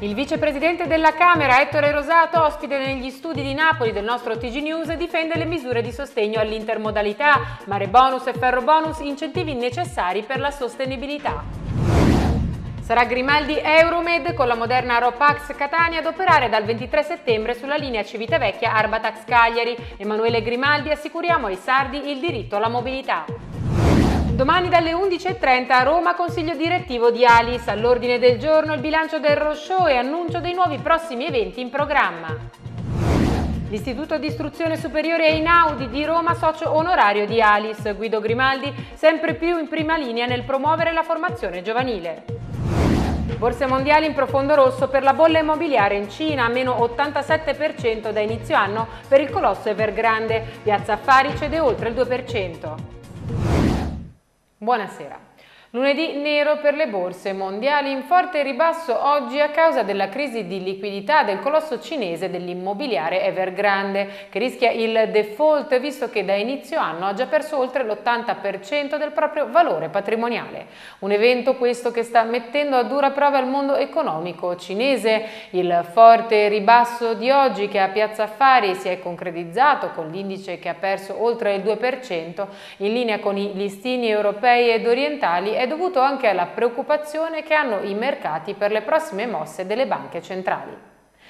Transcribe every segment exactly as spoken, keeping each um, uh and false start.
Il vicepresidente della Camera, Ettore Rosato, ospite negli studi di Napoli del nostro T G News, difende le misure di sostegno all'intermodalità, mare bonus e ferro bonus, incentivi necessari per la sostenibilità. Sarà Grimaldi Euromed con la moderna Ropax Catania ad operare dal ventitré settembre sulla linea Civitavecchia Arbatax Cagliari. Emanuele Grimaldi: assicuriamo ai sardi il diritto alla mobilità. Domani dalle undici e trenta a Roma consiglio direttivo di Alice, all'ordine del giorno il bilancio del roadshow e annuncio dei nuovi prossimi eventi in programma. L'Istituto di Istruzione Superiore Einaudi di Roma, socio onorario di Alice, Guido Grimaldi, sempre più in prima linea nel promuovere la formazione giovanile. Borse mondiali in profondo rosso per la bolla immobiliare in Cina, meno ottantasette per cento da inizio anno per il colosso Evergrande. Piazza Affari cede oltre il due per cento. Buonasera. Lunedì nero per le borse mondiali, in forte ribasso oggi a causa della crisi di liquidità del colosso cinese dell'immobiliare Evergrande, che rischia il default visto che da inizio anno ha già perso oltre l'ottanta per cento del proprio valore patrimoniale. Un evento questo che sta mettendo a dura prova il mondo economico cinese. Il forte ribasso di oggi, che a Piazza Affari si è concretizzato con l'indice che ha perso oltre il due per cento, in linea con i listini europei ed orientali, è dovuto anche alla preoccupazione che hanno i mercati per le prossime mosse delle banche centrali.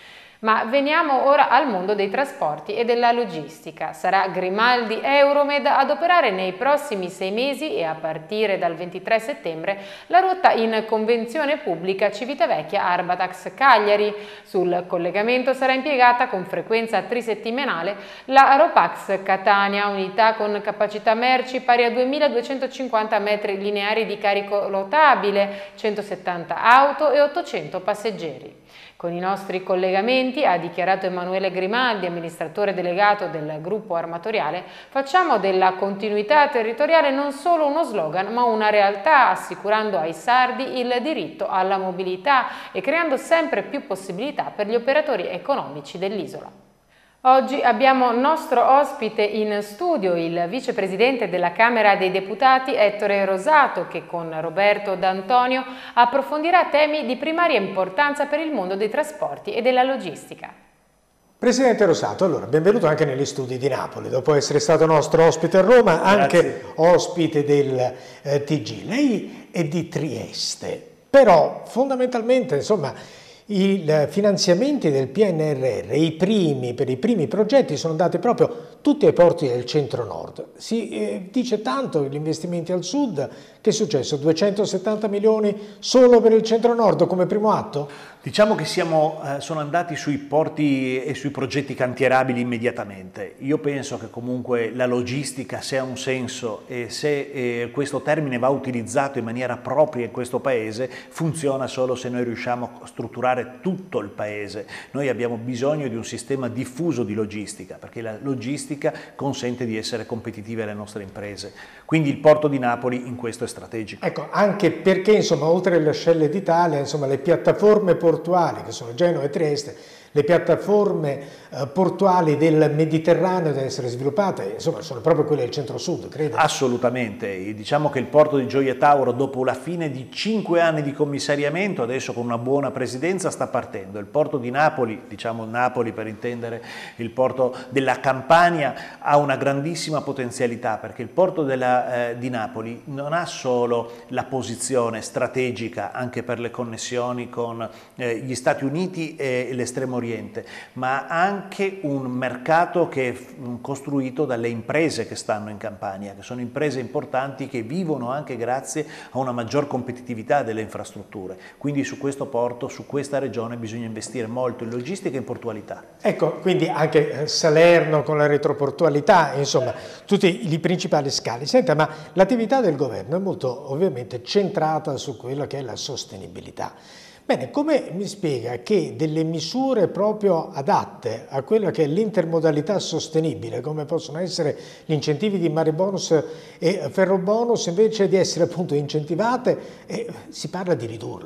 Ma veniamo ora al mondo dei trasporti e della logistica. Sarà Grimaldi Euromed ad operare nei prossimi sei mesi e a partire dal ventitré settembre la rotta in convenzione pubblica Civitavecchia Arbatax Cagliari. Sul collegamento sarà impiegata con frequenza trisettimanale la Ropax Catania, unità con capacità merci pari a duemiladuecentocinquanta metri lineari di carico rotabile, centosettanta auto e ottocento passeggeri. Con i nostri collegamenti, ha dichiarato Emanuele Grimaldi, amministratore delegato del gruppo armatoriale, facciamo della continuità territoriale non solo uno slogan, ma una realtà, assicurando ai sardi il diritto alla mobilità e creando sempre più possibilità per gli operatori economici dell'isola. Oggi abbiamo nostro ospite in studio il vicepresidente della Camera dei Deputati Ettore Rosato, che con Roberto D'Antonio approfondirà temi di primaria importanza per il mondo dei trasporti e della logistica. Presidente Rosato, allora benvenuto anche negli studi di Napoli, dopo essere stato nostro ospite a Roma, anche Grazie. ospite del eh, T G. Lei è di Trieste, però fondamentalmente, insomma, i finanziamenti del P N R R, i primi, per i primi progetti, sono andati proprio tutti ai porti del centro-nord. Si eh, dice tanto gli investimenti al sud, che è successo? duecentosettanta milioni solo per il centro-nord come primo atto? Diciamo che siamo, eh, sono andati sui porti e sui progetti cantierabili immediatamente. Io penso che comunque la logistica, se ha un senso e se eh, questo termine va utilizzato in maniera propria in questo paese, funziona solo se noi riusciamo a strutturare tutto il paese. Noi abbiamo bisogno di un sistema diffuso di logistica, perché la logistica consente di essere competitivi alle nostre imprese. Quindi il porto di Napoli in questo è strategico. Ecco, anche perché insomma, oltre alle ascelle d'Italia, insomma, le piattaforme portuali che sono Genova e Trieste, le piattaforme eh, portuali del Mediterraneo devono essere sviluppate, insomma sono proprio quelle del centro-sud, credo. Assolutamente, diciamo che il porto di Gioia Tauro, dopo la fine di cinque anni di commissariamento, adesso con una buona presidenza sta partendo. Il porto di Napoli, diciamo Napoli per intendere il porto della Campania, ha una grandissima potenzialità, perché il porto della, eh, di Napoli non ha solo la posizione strategica anche per le connessioni con eh, gli Stati Uniti e l'estremo Oriente, ma anche un mercato che è costruito dalle imprese che stanno in Campania, che sono imprese importanti che vivono anche grazie a una maggior competitività delle infrastrutture. Quindi su questo porto, su questa regione bisogna investire molto in logistica e in portualità. Ecco, quindi anche Salerno con la retroportualità, insomma, tutti i principali scali. Senta, ma l'attività del governo è molto ovviamente centrata su quella che è la sostenibilità. Bene, come mi spiega che delle misure proprio adatte a quella che è l'intermodalità sostenibile, come possono essere gli incentivi di mare bonus e ferro bonus, invece di essere appunto incentivate, eh, si parla di ridurle?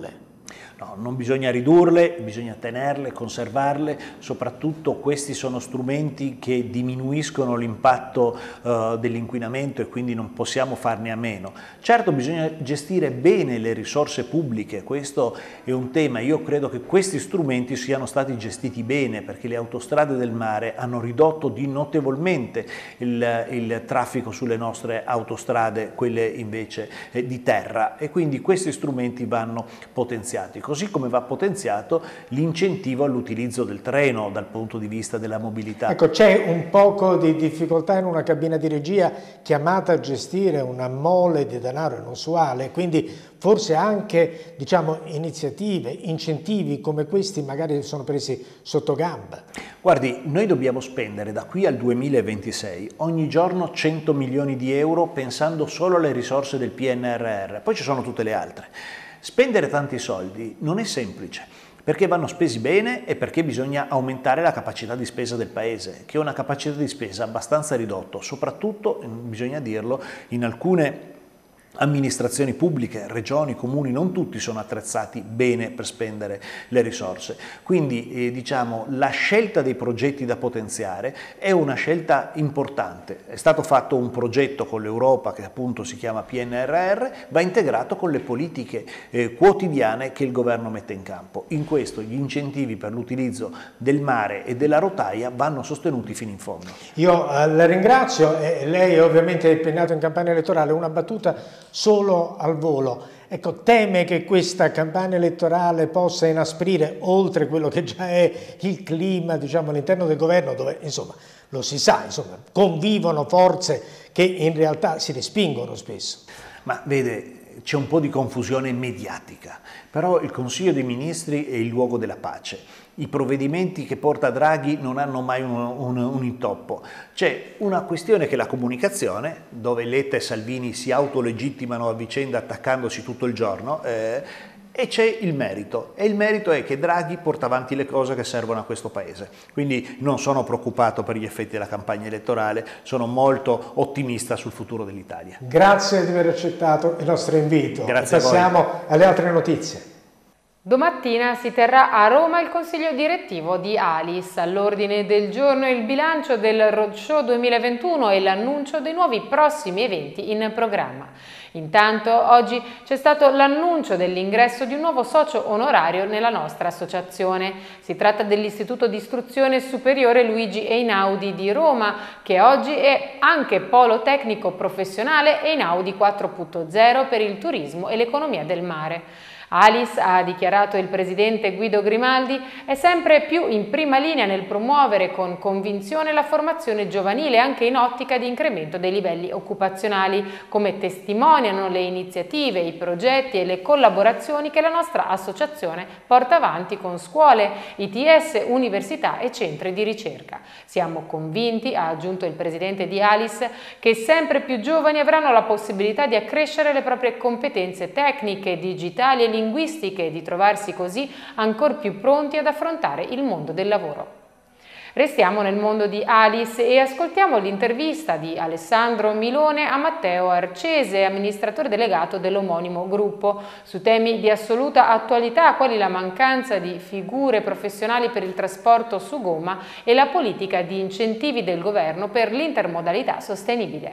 No, non bisogna ridurle, bisogna tenerle, conservarle, soprattutto questi sono strumenti che diminuiscono l'impatto uh, dell'inquinamento e quindi non possiamo farne a meno. Certo bisogna gestire bene le risorse pubbliche, questo è un tema, io credo che questi strumenti siano stati gestiti bene perché le autostrade del mare hanno ridotto di notevolmente il, il traffico sulle nostre autostrade, quelle invece eh, di terra, e quindi questi strumenti vanno potenziati. Così come va potenziato l'incentivo all'utilizzo del treno dal punto di vista della mobilità. Ecco, c'è un poco di difficoltà in una cabina di regia chiamata a gestire una mole di denaro inusuale, quindi forse anche, diciamo, iniziative, incentivi come questi magari sono presi sotto gamba. Guardi, noi dobbiamo spendere da qui al duemilaventisei ogni giorno cento milioni di euro pensando solo alle risorse del P N R R, poi ci sono tutte le altre. Spendere tanti soldi non è semplice, perché vanno spesi bene e perché bisogna aumentare la capacità di spesa del Paese, che è una capacità di spesa abbastanza ridotta, soprattutto, bisogna dirlo, in alcune amministrazioni pubbliche, regioni, comuni, non tutti sono attrezzati bene per spendere le risorse. Quindi eh, diciamo la scelta dei progetti da potenziare è una scelta importante. È stato fatto un progetto con l'Europa che appunto si chiama P N R R, va integrato con le politiche eh, quotidiane che il governo mette in campo. In questo gli incentivi per l'utilizzo del mare e della rotaia vanno sostenuti fino in fondo. Io eh, la ringrazio, eh, lei ovviamente è impegnato in campagna elettorale, una battuta solo al volo. Ecco, teme che questa campagna elettorale possa inasprire, oltre quello che già è il clima, diciamo, all'interno del governo, dove, insomma, lo si sa, insomma, convivono forze che in realtà si respingono spesso. Ma vede, c'è un po' di confusione mediatica, però il Consiglio dei Ministri è il luogo della pace. I provvedimenti che porta Draghi non hanno mai un, un, un intoppo. C'è una questione che è la comunicazione, dove Letta e Salvini si autolegittimano a vicenda attaccandosi tutto il giorno, eh, e c'è il merito, e il merito è che Draghi porta avanti le cose che servono a questo Paese. Quindi non sono preoccupato per gli effetti della campagna elettorale, sono molto ottimista sul futuro dell'Italia. Grazie di aver accettato il nostro invito. Grazie a voi. Passiamo alle altre notizie. Domattina si terrà a Roma il consiglio direttivo di Alice. All'ordine del giorno il bilancio del Roadshow duemilaventuno e l'annuncio dei nuovi prossimi eventi in programma. Intanto oggi c'è stato l'annuncio dell'ingresso di un nuovo socio onorario nella nostra associazione. Si tratta dell'Istituto di Istruzione Superiore Luigi Einaudi di Roma, che oggi è anche polo tecnico professionale Einaudi quattro punto zero per il turismo e l'economia del mare. Alice, ha dichiarato il presidente Guido Grimaldi, è sempre più in prima linea nel promuovere con convinzione la formazione giovanile anche in ottica di incremento dei livelli occupazionali, come testimoniano le iniziative, i progetti e le collaborazioni che la nostra associazione porta avanti con scuole, I T S, università e centri di ricerca. Siamo convinti, ha aggiunto il presidente di Alice, che sempre più giovani avranno la possibilità di accrescere le proprie competenze tecniche, digitali e linguistiche e di trovarsi così ancor più pronti ad affrontare il mondo del lavoro. Restiamo nel mondo di Alice e ascoltiamo l'intervista di Alessandro Milone a Matteo Arcese, amministratore delegato dell'omonimo gruppo, su temi di assoluta attualità quali la mancanza di figure professionali per il trasporto su gomma e la politica di incentivi del governo per l'intermodalità sostenibile.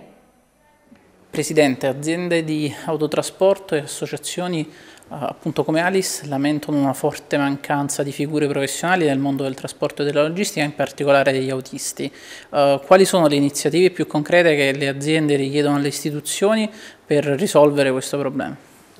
Presidente, aziende di autotrasporto e associazioni appunto come Alice lamentano una forte mancanza di figure professionali nel mondo del trasporto e della logistica, in particolare degli autisti. Uh, quali sono le iniziative più concrete che le aziende richiedono alle istituzioni per risolvere questo problema?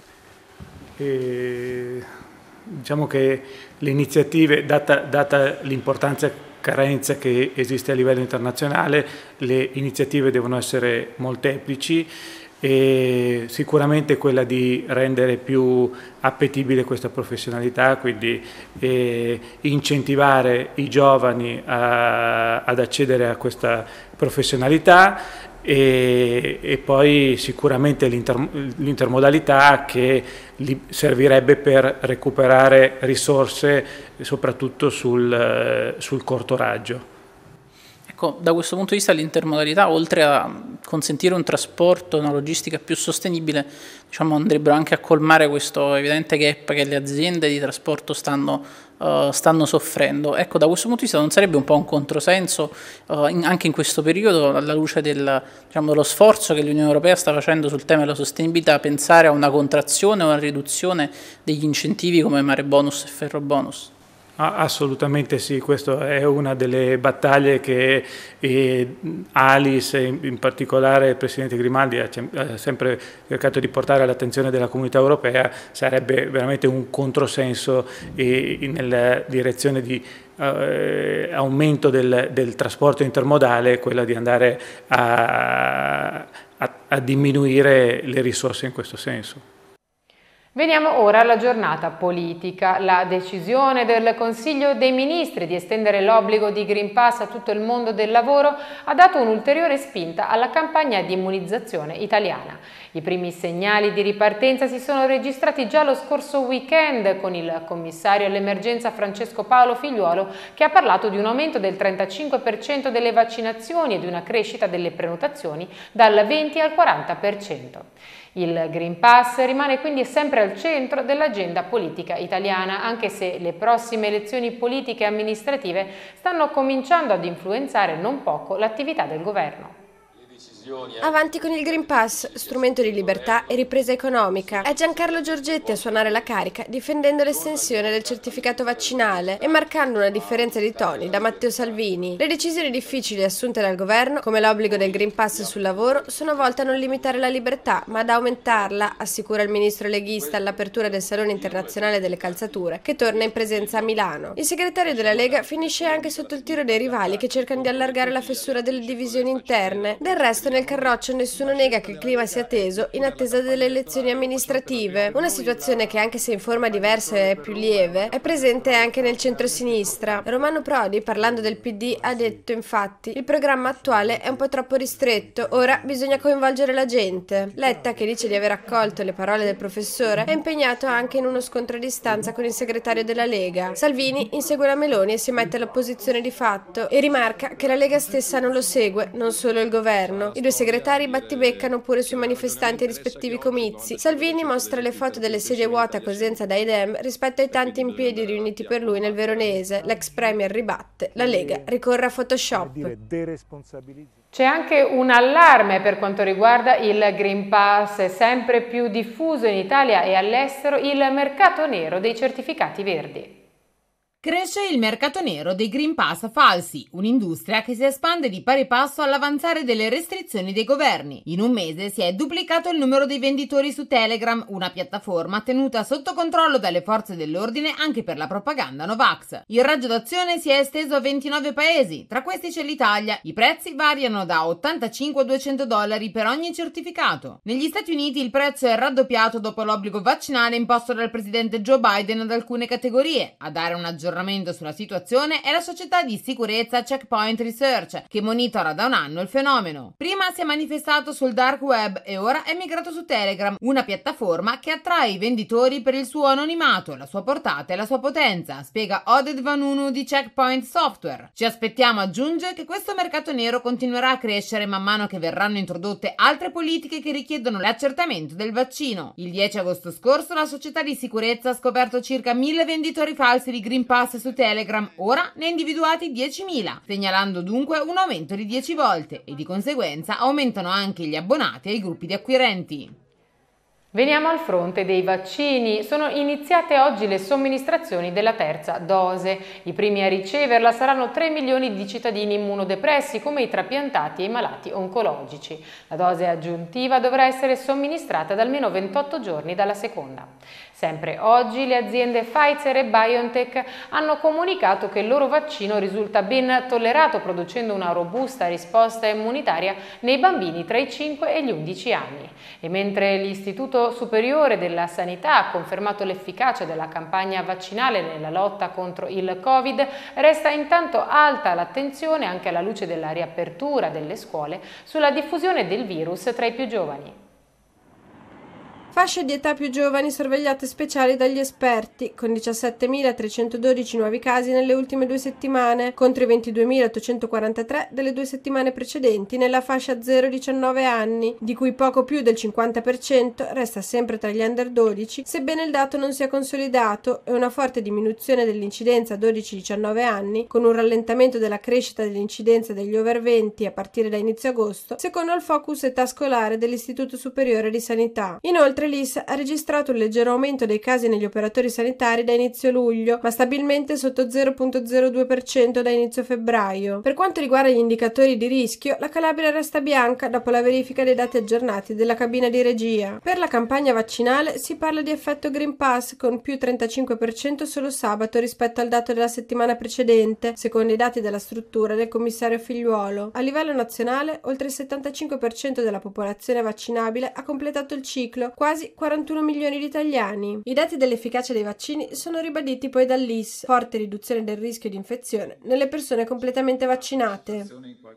E, diciamo che le iniziative, data, data l'importanza carenza che esiste a livello internazionale, le iniziative devono essere molteplici. E sicuramente quella di rendere più appetibile questa professionalità, quindi eh, incentivare i giovani a, ad accedere a questa professionalità e, e poi sicuramente l'inter, l'intermodalità che li servirebbe per recuperare risorse soprattutto sul, sul corto raggio. Ecco, da questo punto di vista l'intermodalità, oltre a consentire un trasporto, una logistica più sostenibile, diciamo, andrebbero anche a colmare questo evidente gap che le aziende di trasporto stanno, uh, stanno soffrendo. Ecco, da questo punto di vista non sarebbe un po' un controsenso uh, in, anche in questo periodo, alla luce del, diciamo, dello sforzo che l'Unione Europea sta facendo sul tema della sostenibilità, pensare a una contrazione o una riduzione degli incentivi come Mare Bonus e Ferro Bonus? Ah, assolutamente sì, questa è una delle battaglie che eh, Alice, in, in particolare il Presidente Grimaldi, ha, ha sempre cercato di portare all'attenzione della comunità europea. Sarebbe veramente un controsenso eh, nella direzione di eh, aumento del, del trasporto intermodale, quella di andare a, a, a diminuire le risorse in questo senso. Veniamo ora alla giornata politica. La decisione del Consiglio dei Ministri di estendere l'obbligo di Green Pass a tutto il mondo del lavoro ha dato un'ulteriore spinta alla campagna di immunizzazione italiana. I primi segnali di ripartenza si sono registrati già lo scorso weekend con il commissario all'emergenza Francesco Paolo Figliuolo, che ha parlato di un aumento del trentacinque per cento delle vaccinazioni e di una crescita delle prenotazioni dal venti al quaranta per cento. Il Green Pass rimane quindi sempre al centro dell'agenda politica italiana, anche se le prossime elezioni politiche e amministrative stanno cominciando ad influenzare non poco l'attività del governo. Avanti con il Green Pass, strumento di libertà e ripresa economica. È Giancarlo Giorgetti a suonare la carica, difendendo l'estensione del certificato vaccinale e marcando una differenza di toni da Matteo Salvini. Le decisioni difficili assunte dal governo, come l'obbligo del Green Pass sul lavoro, sono volte a non limitare la libertà, ma ad aumentarla, assicura il ministro leghista all'apertura del Salone Internazionale delle Calzature, che torna in presenza a Milano. Il segretario della Lega finisce anche sotto il tiro dei rivali che cercano di allargare la fessura delle divisioni interne. Del resto, nel carroccio nessuno nega che il clima sia teso in attesa delle elezioni amministrative, una situazione che, anche se in forma diversa e più lieve, è presente anche nel centro-sinistra. Romano Prodi, parlando del P D, ha detto infatti: il programma attuale è un po' troppo ristretto, ora bisogna coinvolgere la gente. Letta, che dice di aver accolto le parole del professore, è impegnato anche in uno scontro a distanza con il segretario della Lega. Salvini insegue la Meloni e si mette all'opposizione di fatto e rimarca che la Lega stessa non lo segue, non solo il governo. I due segretari battibeccano pure sui manifestanti ai rispettivi comizi. Salvini mostra le foto delle sedie vuote a Cosenza da Idem rispetto ai tanti in piedi riuniti per lui nel Veronese. L'ex premier ribatte, la Lega ricorre a Photoshop. C'è anche un allarme per quanto riguarda il Green Pass. È sempre più diffuso in Italia e all'estero il mercato nero dei certificati verdi. Cresce il mercato nero dei Green Pass falsi, un'industria che si espande di pari passo all'avanzare delle restrizioni dei governi. In un mese si è duplicato il numero dei venditori su Telegram, una piattaforma tenuta sotto controllo dalle forze dell'ordine anche per la propaganda Novax. Il raggio d'azione si è esteso a ventinove paesi, tra questi c'è l'Italia. I prezzi variano da ottantacinque a duecento dollari per ogni certificato. Negli Stati Uniti il prezzo è raddoppiato dopo l'obbligo vaccinale imposto dal presidente Joe Biden ad alcune categorie. A dare un aggiornamento sulla situazione è la società di sicurezza Checkpoint Research, che monitora da un anno il fenomeno. Prima si è manifestato sul dark web e ora è migrato su Telegram, una piattaforma che attrae i venditori per il suo anonimato, la sua portata e la sua potenza, spiega Oded Vanunu di Checkpoint Software. Ci aspettiamo, aggiunge, che questo mercato nero continuerà a crescere man mano che verranno introdotte altre politiche che richiedono l'accertamento del vaccino. Il dieci agosto scorso la società di sicurezza ha scoperto circa mille venditori falsi di Green Pass su Telegram, ora ne ha individuati diecimila, segnalando dunque un aumento di dieci volte e di conseguenza aumentano anche gli abbonati ai gruppi di acquirenti. Veniamo al fronte dei vaccini. Sono iniziate oggi le somministrazioni della terza dose. I primi a riceverla saranno tre milioni di cittadini immunodepressi, come i trapiantati e i malati oncologici. La dose aggiuntiva dovrà essere somministrata da almeno ventotto giorni dalla seconda. Sempre oggi le aziende Pfizer e BioNTech hanno comunicato che il loro vaccino risulta ben tollerato, producendo una robusta risposta immunitaria nei bambini tra i cinque e gli undici anni. E mentre l'Istituto Superiore della Sanità ha confermato l'efficacia della campagna vaccinale nella lotta contro il Covid, resta intanto alta l'attenzione, anche alla luce della riapertura delle scuole, sulla diffusione del virus tra i più giovani. Fasce di età più giovani sorvegliate speciali dagli esperti, con diciassettemilatrecentododici nuovi casi nelle ultime due settimane, contro i ventiduemilaottocentoquarantatré delle due settimane precedenti nella fascia zero diciannove anni, di cui poco più del cinquanta per cento resta sempre tra gli under dodici, sebbene il dato non sia consolidato, e una forte diminuzione dell'incidenza dodici diciannove anni, con un rallentamento della crescita dell'incidenza degli over venti a partire da inizio agosto, secondo il focus età scolare dell'Istituto Superiore di Sanità. Inoltre l'I S ha registrato un leggero aumento dei casi negli operatori sanitari da inizio luglio, ma stabilmente sotto zero virgola zero due per cento da inizio febbraio. Per quanto riguarda gli indicatori di rischio, la Calabria resta bianca dopo la verifica dei dati aggiornati della cabina di regia. Per la campagna vaccinale si parla di effetto Green Pass con più trentacinque per cento solo sabato rispetto al dato della settimana precedente, secondo i dati della struttura del commissario Figliuolo. A livello nazionale, oltre il settantacinque per cento della popolazione vaccinabile ha completato il ciclo, quasi quarantuno milioni di italiani. I dati dell'efficacia dei vaccini sono ribaditi poi dall'I S, forte riduzione del rischio di infezione nelle persone completamente vaccinate.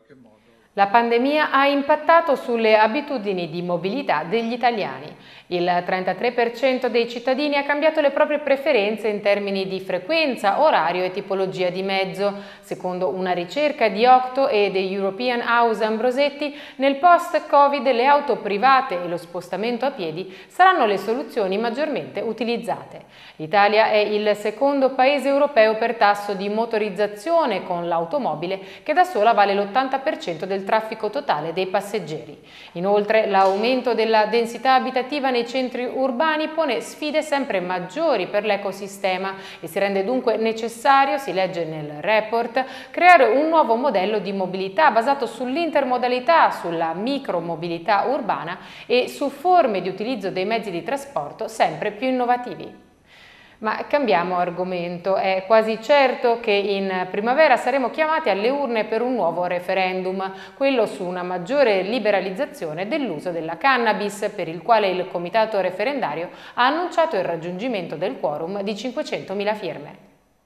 La pandemia ha impattato sulle abitudini di mobilità degli italiani. Il trentatré per cento dei cittadini ha cambiato le proprie preferenze in termini di frequenza, orario e tipologia di mezzo. Secondo una ricerca di Octo e The European House Ambrosetti, nel post-Covid le auto private e lo spostamento a piedi saranno le soluzioni maggiormente utilizzate. L'Italia è il secondo paese europeo per tasso di motorizzazione con l'automobile, che da sola vale l'ottanta per cento del traffico totale dei passeggeri. Inoltre, l'aumento della densità abitativa nei centri urbani pone sfide sempre maggiori per l'ecosistema e si rende dunque necessario, si legge nel report, creare un nuovo modello di mobilità basato sull'intermodalità, sulla micromobilità urbana e su forme di utilizzo dei mezzi di trasporto sempre più innovativi. Ma cambiamo argomento. È quasi certo che in primavera saremo chiamati alle urne per un nuovo referendum, quello su una maggiore liberalizzazione dell'uso della cannabis, per il quale il comitato referendario ha annunciato il raggiungimento del quorum di cinquecentomila firme.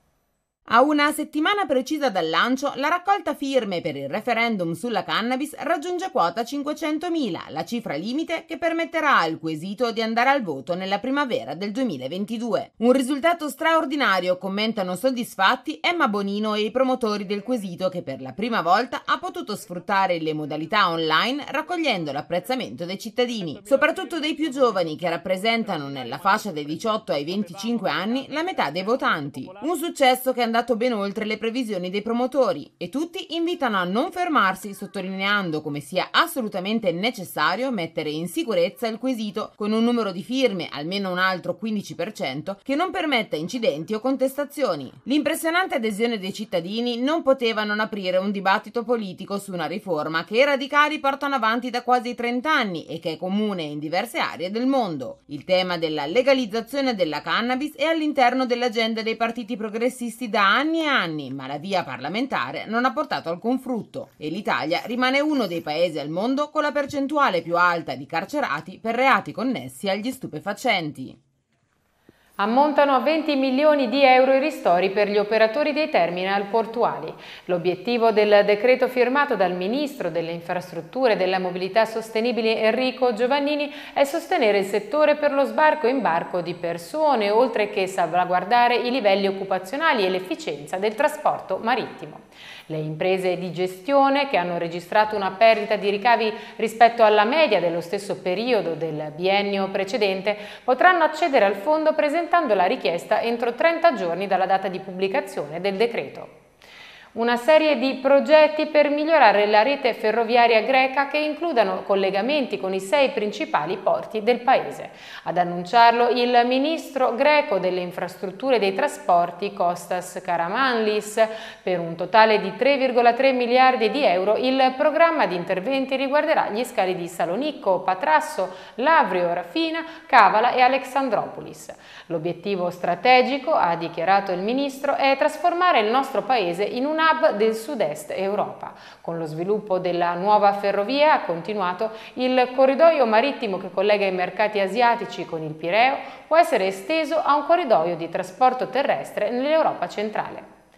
A una settimana precisa dal lancio, la raccolta firme per il referendum sulla cannabis raggiunge quota cinquecentomila, la cifra limite che permetterà al quesito di andare al voto nella primavera del duemilaventidue. Un risultato straordinario, commentano soddisfatti Emma Bonino e i promotori del quesito, che per la prima volta ha potuto sfruttare le modalità online raccogliendo l'apprezzamento dei cittadini, soprattutto dei più giovani, che rappresentano nella fascia dai diciotto ai venticinque anni la metà dei votanti. Un successo che è andato ben oltre le previsioni dei promotori, e tutti invitano a non fermarsi, sottolineando come sia assolutamente necessario mettere in sicurezza il quesito con un numero di firme, almeno un altro quindici per cento, che non permetta incidenti o contestazioni. L'impressionante adesione dei cittadini non poteva non aprire un dibattito politico su una riforma che i radicali portano avanti da quasi trenta anni e che è comune in diverse aree del mondo. Il tema della legalizzazione della cannabis è all'interno dell'agenda dei partiti progressisti da anni e anni, ma la via parlamentare non ha portato alcun frutto e l'Italia rimane uno dei paesi al mondo con la percentuale più alta di carcerati per reati connessi agli stupefacenti. Ammontano a venti milioni di euro i ristori per gli operatori dei terminal portuali. L'obiettivo del decreto firmato dal Ministro delle Infrastrutture e della Mobilità Sostenibili Enrico Giovannini è sostenere il settore per lo sbarco e imbarco di persone, oltre che salvaguardare i livelli occupazionali e l'efficienza del trasporto marittimo. Le imprese di gestione, che hanno registrato una perdita di ricavi rispetto alla media dello stesso periodo del biennio precedente, potranno accedere al fondo presentando la richiesta entro trenta giorni dalla data di pubblicazione del decreto. Una serie di progetti per migliorare la rete ferroviaria greca che includano collegamenti con i sei principali porti del paese. Ad annunciarlo il ministro greco delle infrastrutture e dei trasporti Kostas Karamanlis. Per un totale di tre virgola tre miliardi di euro il programma di interventi riguarderà gli scali di Salonicco, Patrasso, Lavrio, Rafina, Kavala e Alexandroupolis. L'obiettivo strategico, ha dichiarato il ministro, è trasformare il nostro paese in un hub del sud-est Europa. Con lo sviluppo della nuova ferrovia, ha continuato, il corridoio marittimo che collega i mercati asiatici con il Pireo può essere esteso a un corridoio di trasporto terrestre nell'Europa centrale.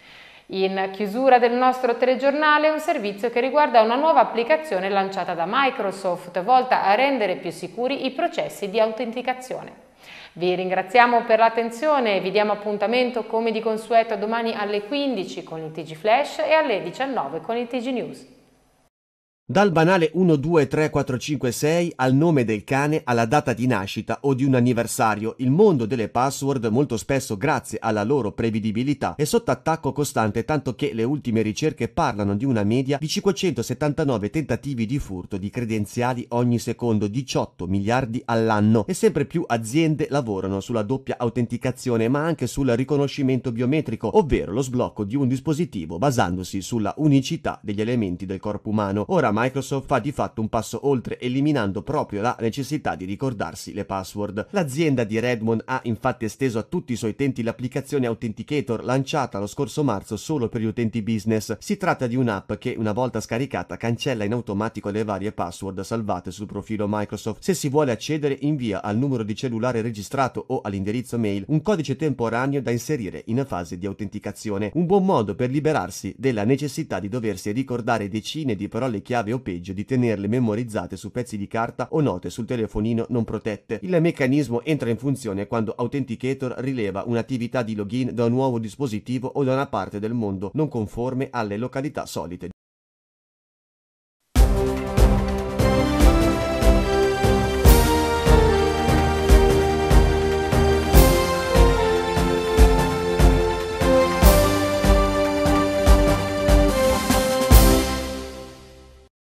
In chiusura del nostro telegiornale un servizio che riguarda una nuova applicazione lanciata da Microsoft volta a rendere più sicuri i processi di autenticazione. Vi ringraziamo per l'attenzione e vi diamo appuntamento come di consueto domani alle quindici con il T G Flash e alle diciannove con il T G News. Dal banale uno, due, tre, quattro, cinque, sei al nome del cane alla data di nascita o di un anniversario, il mondo delle password, molto spesso grazie alla loro prevedibilità, è sotto attacco costante, tanto che le ultime ricerche parlano di una media di cinquecentosettantanove tentativi di furto di credenziali ogni secondo, diciotto miliardi all'anno, e sempre più aziende lavorano sulla doppia autenticazione ma anche sul riconoscimento biometrico, ovvero lo sblocco di un dispositivo basandosi sulla unicità degli elementi del corpo umano. Ora Microsoft fa di fatto un passo oltre, eliminando proprio la necessità di ricordarsi le password. L'azienda di Redmond ha infatti esteso a tutti i suoi utenti l'applicazione Authenticator lanciata lo scorso marzo solo per gli utenti business. Si tratta di un'app che una volta scaricata cancella in automatico le varie password salvate sul profilo Microsoft. Se si vuole accedere invia al numero di cellulare registrato o all'indirizzo mail un codice temporaneo da inserire in fase di autenticazione. Un buon modo per liberarsi della necessità di doversi ricordare decine di parole chiave o peggio di tenerle memorizzate su pezzi di carta o note sul telefonino non protette. Il meccanismo entra in funzione quando Authenticator rileva un'attività di login da un nuovo dispositivo o da una parte del mondo non conforme alle località solite.